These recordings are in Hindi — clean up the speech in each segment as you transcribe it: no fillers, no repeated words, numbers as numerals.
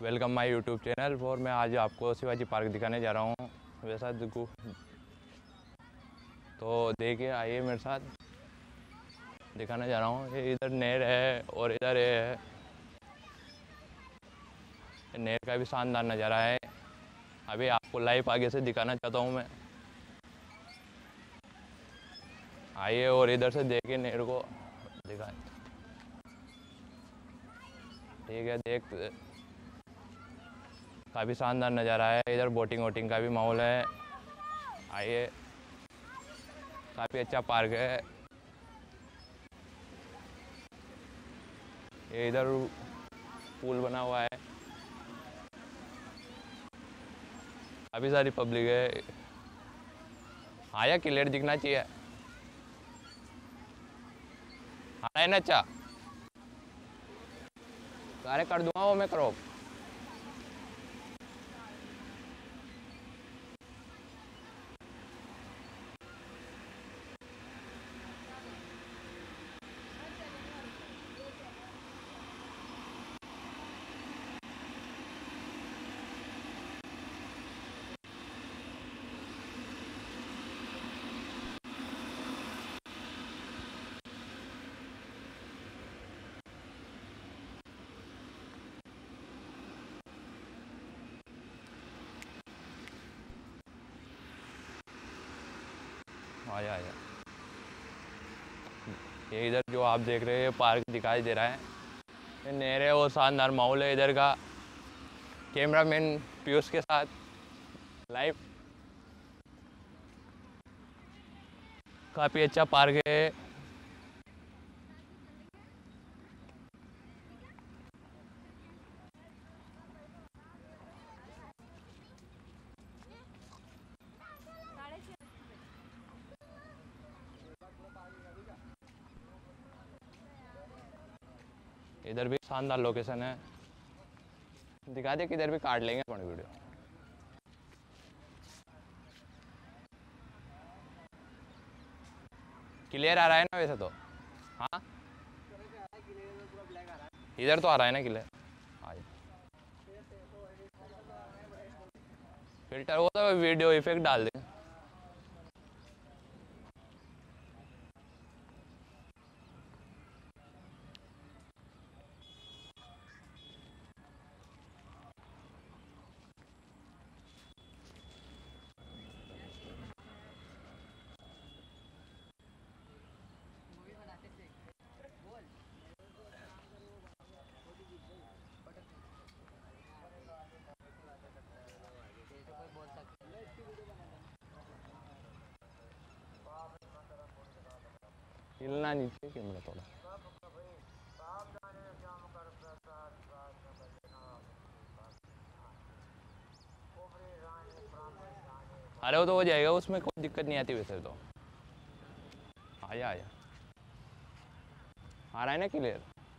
Welcome my YouTube channel. और मैं आज आपको शिवाजी पार्क दिखाने जा रहा हूँ। वैसा तो देखिए, आइए मेरे साथ, दिखाने जा रहा हूँ। ये इधर नहर है और इधर ये है। नहर का भी शानदार नज़ारा है। अभी आपको लाइव आगे से दिखाना चाहता हूँ मैं। आइए और इधर से देखिए नहर को, दिखाएं। ठीक है, काफ़ी शानदार नज़ारा है। इधर बोटिंग वोटिंग का भी माहौल है। आइए, काफ़ी अच्छा पार्क है। ये इधर पुल बना हुआ है, काफ़ी सारी पब्लिक है। आया क्लियर दिखना चाहिए। हाँ ना, अच्छा अरे कर दूंगा वो मैं करो। आया आया। ये इधर जो आप देख रहे हैं पार्क दिखाई दे रहा है, ये नहर है और शानदार माहौल है इधर का। कैमरामैन पीयूष के साथ लाइव। काफ़ी अच्छा पार्क है। इधर भी शानदार लोकेशन है। दिखा दे, किधर भी काट लेंगे अपन वीडियो। क्लियर आ रहा है ना वैसे तो? हाँ, इधर तो आ रहा है ना क्लियर। फिल्टर वो तो वीडियो इफेक्ट डाल दें। हिलना नहीं चाहिए कैमरा थोड़ा। अरे वो तो हो जाएगा, उसमें कोई दिक्कत नहीं आती वैसे तो। आया आया, आ रहा है ना क्लियर।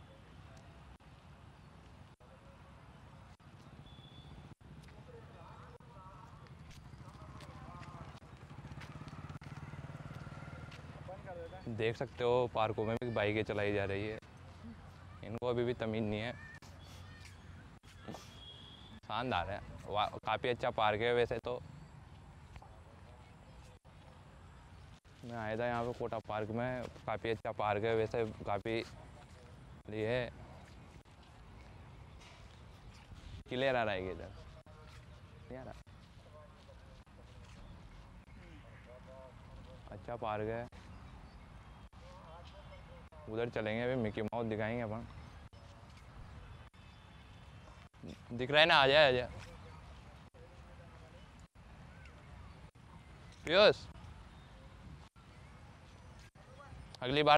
देख सकते हो पार्कों में भी बाइकें चलाई जा रही है। इनको अभी भी तमीज़ नहीं है। शानदार है, काफ़ी अच्छा पार्क है वैसे तो। मैं आया था यहाँ पे कोटा पार्क में। काफ़ी अच्छा पार्क है वैसे, काफ़ी ये है। क्लियर आ रहा है इधर, नहीं आ रहा? अच्छा पार्क है। उधर चलेंगे, अभी मिकी माउस दिखाएंगे अपन। दिख रहा है ना? आ जाए आ जाए पीयूष, अगली बार